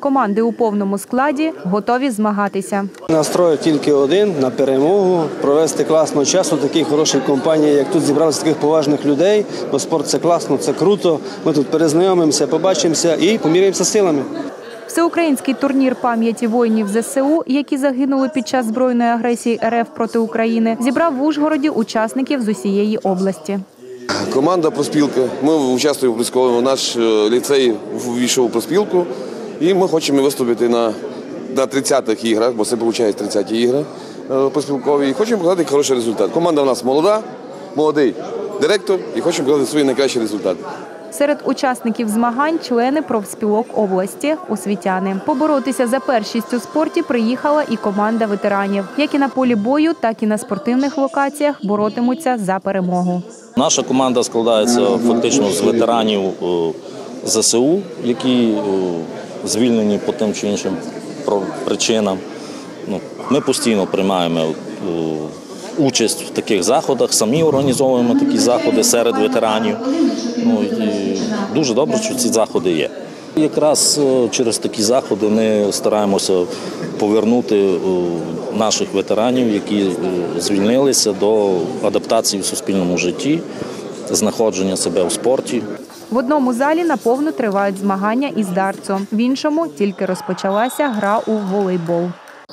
Команди у повному складі готові змагатися. Настрой тільки один – на перемогу, провести класно час у такій хорошій компанії, як тут зібралися таких поважних людей. Бо спорт – це класно, це круто. Ми тут перезнайомимося, побачимося і поміряємося силами. Всеукраїнський турнір пам'яті воїнів ЗСУ, які загинули під час збройної агресії РФ проти України, зібрав в Ужгороді учасників з усієї області. Команда «Проспілка». Ми участвуємо в профспілковому. Наш ліцей ввійшов у профспілку. І ми хочемо виступити на 30-х іграх, бо це виходить 30-ті ігри профспілкові. І хочемо показати хороший результат. Команда у нас молода, молодий директор і хочемо показати свій найкращий результат. Серед учасників змагань – члени профспілок області, освітяни. Поборотися за першість у спорті приїхала і команда ветеранів. Як і на полі бою, так і на спортивних локаціях боротимуться за перемогу. Наша команда складається фактично з ветеранів ЗСУ, які звільнені по тим чи іншим причинам. Ми постійно приймаємо участь в таких заходах, самі організовуємо такі заходи серед ветеранів. І дуже добре, що ці заходи є. Якраз через такі заходи ми стараємося повернути наших ветеранів, які звільнилися, до адаптації в суспільному житті, знаходження себе в спорті. В одному залі наповну тривають змагання із дартсу, в іншому тільки розпочалася гра у волейбол.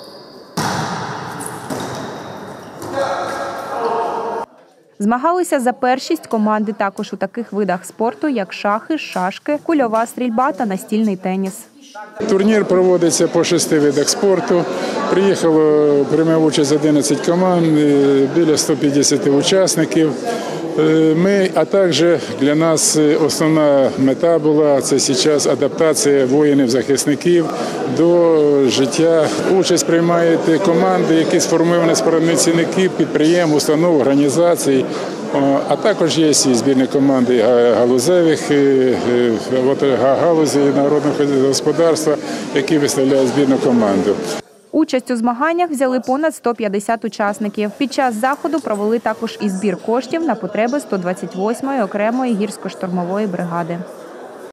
Змагалися за першість команди також у таких видах спорту, як шахи, шашки, кульова стрільба та настільний теніс. Турнір проводиться по 6 видах спорту. Приїхало, приймав участь 11 команд, біля 150 учасників. А також для нас основна мета була – це зараз адаптація воїнів-захисників до життя. Участь приймають команди, які сформовані з працівників, підприємств, установ, організацій. А також є і збірні команди галузевих, галузі народного господарства, які виставляють збірну команду. Участь у змаганнях взяли понад 150 учасників. Під час заходу провели також і збір коштів на потреби 128-ї окремої гірсько-штурмової бригади.